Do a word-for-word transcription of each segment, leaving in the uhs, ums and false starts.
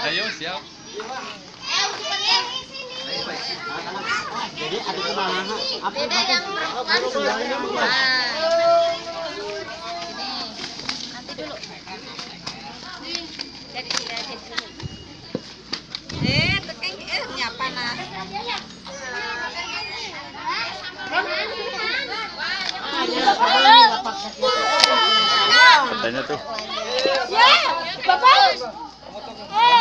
Ayo siap. Jadi ada kemana? Apa Dede yang berbukan nah. Ini nanti dulu. Jadi tidak aja dulu. Eh, tekan eh nyapa nah. Katanya tuh. Ya, Bapak. Eh.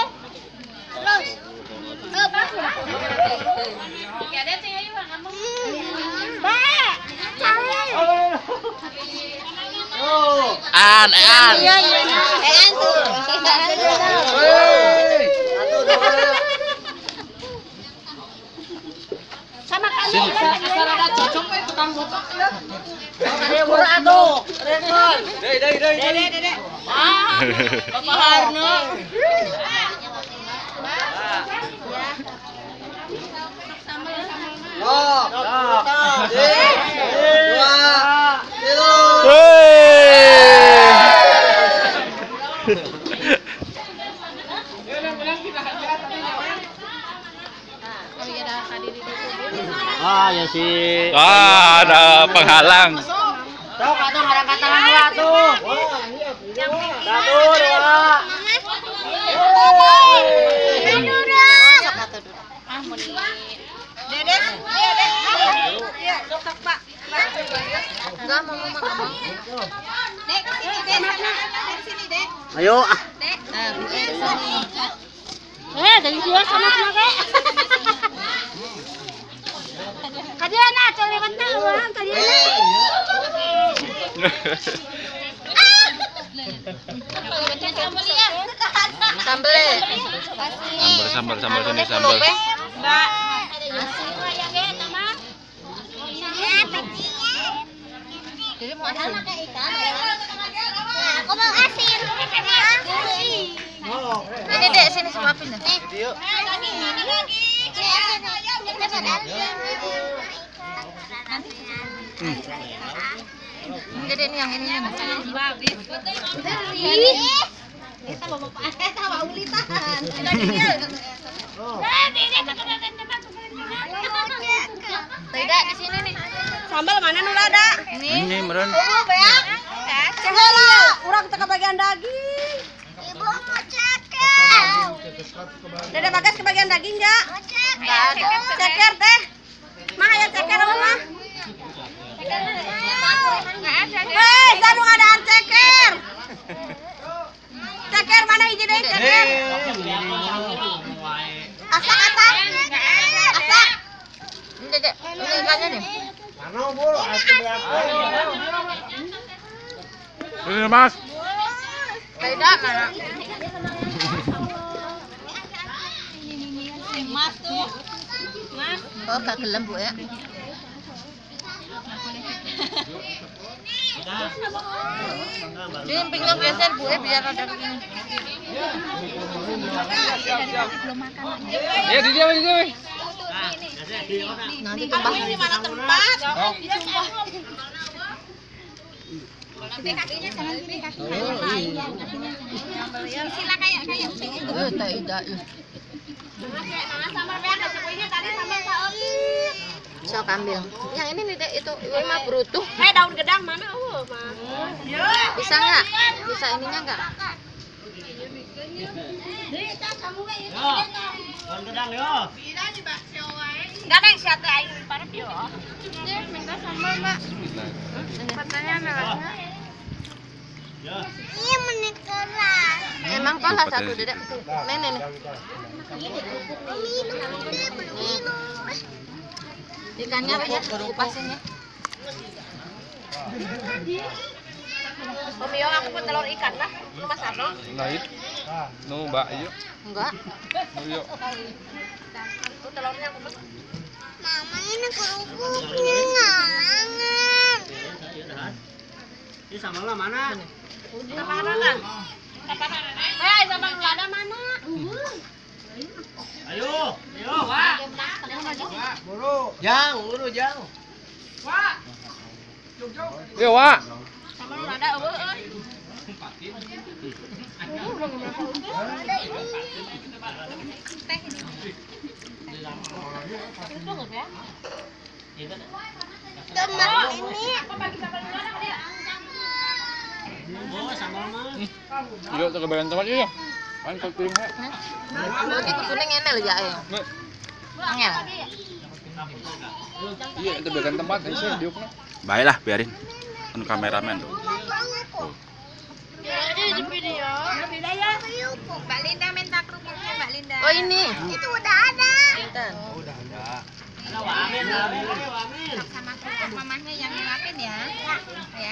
An, an. Iya, iya. Eh, tuh. Sama kali. Asal cocok tukang botok ya. Ada murah tuh. Rekor. Dei, dei, dei. Dede, dede. Ah. Bapak Harno. Oh, dua, ah ya sih. Ah, ada penghalang. Tuh, kata orang kata dua tuh. Satu, dua. Dede, dede. Iya, sok Pak. Enggak mau mau mau. Dek, sini Dek. Dek sini Dek. Ayo ah. Dek. Nah, sini. Eh, dari dia sama sama kayak. Kadiana, coba lewat na, orang kadiana. Sambel. Sambal, sambal, sambal sini sambal. Mbak. Jadi mau asin. Aku mau asin. Ini Dek, sini suapin dah. Jadi ini yang ini nih. Kita bawa kita bawa ulitan. Tidak di sini nih. Sambal mana nu ada? Ini. Ini meren. Oh, beak. Ceheula, urang teu kebagian daging. Ibu mau ceker. Dede Bagas kebagian daging enggak? Enggak ada. Ceker teh. Mah aya ceker apa mah? Enggak ada. Hei, sanu ngadaan ceker. Ceker mana hiji deui ceker? Asak ata? Asak. Ini Dek, ini ikannya nih. Ini Mas. Tidak mana? Mas tuh. Mas. Oh, gak gelem Bu ya. Ini pinggir geser Bu ya biar ada ini. Ya di dia, di dia. Nanti tumpah. Ini mana tempat? Sila kayak kayak Eh, tidak. sama beak sepuinya tadi sama saori. Sok ambil. Yang ini nih Dek, itu ini mah berutuh. Eh daun gedang mana? Oh, Mas. Bisa nggak? Bisa ininya nggak? Daun gedang yo. Enggak ada yang siat aing parep yo. Minta sambal Mbak. Katanya merahnya. Iya menikeras. Emang kalah satu Dedek. Nenek nih. Ikannya banyak kupasin ya. Om Yo aku pun telur ikan lah. Mas Arno. Naik. Nu Mbak, yuk. Enggak. Nu yuk. Tuh telurnya aku pun. Mama ini kerupuk ngalangan. Ini sambal mana? Sama mana kan? Hei, sama lada mana? Ayo, ayo, Wak. Buru. Jang, buru jang. Wah, Yuk, Wak. sama lada eueuh euy. Teman ini. Yuk, ke bagian tempat yuk. Kan kau kirim ya. Lagi kuning enak lho ya. Nih. Angel. Iya, itu bagian tempat ini sih diuk. Baiklah, biarin. Kan kameramen tuh. Tuh. Ini di video. Mbak Linda minta kerupuknya Mbak Linda. Oh ini. Itu udah ada. Pinten. Sama kerupuk mamahnya yang nyuapin ya. Ya.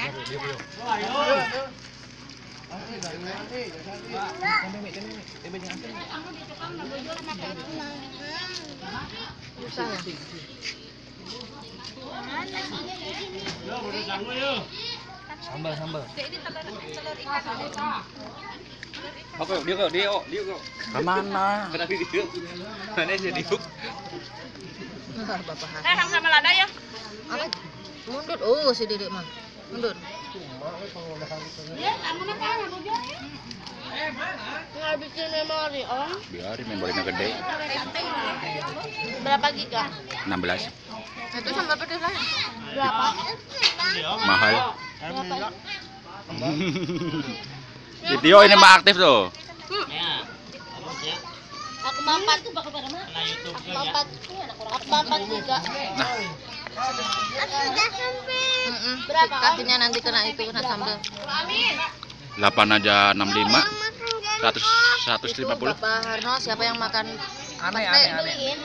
Susah ya. Sambal sambal. Ini telur telur ikan. Oke, dia kok, dia kok, dia kok. Kemana? Kenapa dia? Mana aja diuk? Bapak. Eh, sama-sama lada ya. Apa? Mundur. Oh, si Dedek mah. Mundur. Ya, kamu makan apa aja? Ngabisin memori, Om. Biarin memorinya gede. Berapa giga? enam belas. Itu sambal pedas lah. Berapa? Mahal. Si Tio ini mah aktif tuh. Aku mampat. Aku mampat. Aku mampat juga. Nah, Mm-mm. Kakinya nanti kena itu kena sambal. delapan aja enam puluh lima. seratus seratus lima puluh. Bapak Harno siapa yang makan Aneh pete? aneh aneh.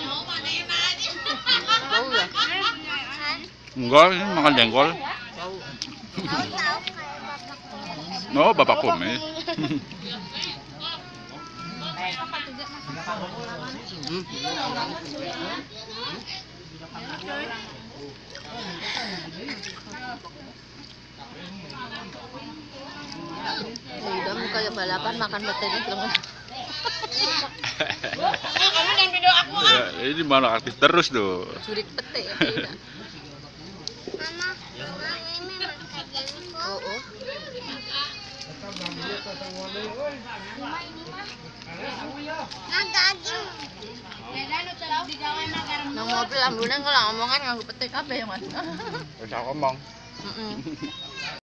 Bau ya? Enggak, ini makan jengkol. Bau. No, bapak kumis. Hmm. Udah muka ya balapan makan pete ini belum. Kamu yang video aku. Ya, ini malah aktif terus tuh. Jurik pete ya tidak. Mama, ini makan jadi kok. Oh, oh. Nah, daging. Nang mobil ambulan kalau omongan nganggo pete kabeh ya Mas. Bisa ngomong. Heeh.